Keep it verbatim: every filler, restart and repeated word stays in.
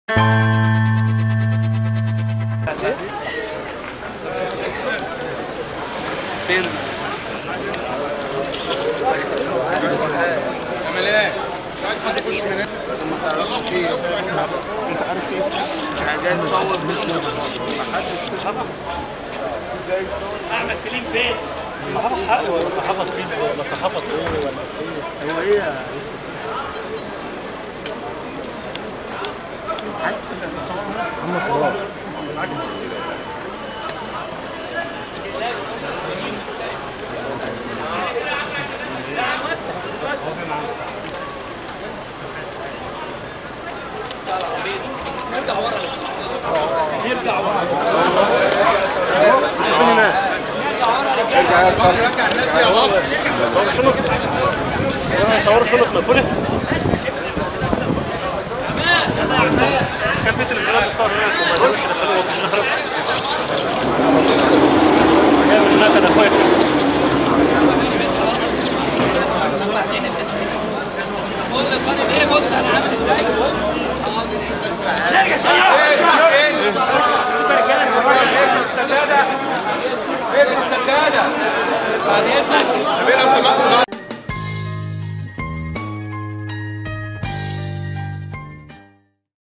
فين؟ عامل ايه؟ مش عايز حد يخش من هنا. ما تعرفش ايه؟ انت عارف ايه؟ مش جاي تصور محدش شافك. احمد سليم فين؟ صحافة حق ولا صحافة فيسبوك ولا صحافة ايه ولا ايه؟ هو ايه يا يوسف؟ محمد صلاح يرجع ورا يرجع ورا فين هناك؟ ارجع ارجع الناس يا بابا. صور شنط صور شنط مقفولة؟ كان في تلفزيونات بتصور هناك وما قدروش يدخلوها مش دخلوها. جاي من هناك انا اخويا بقول لك انا ايه بص انا عامل ازاي لا يا السدادة. ايه السدادة؟ بعد اذنك.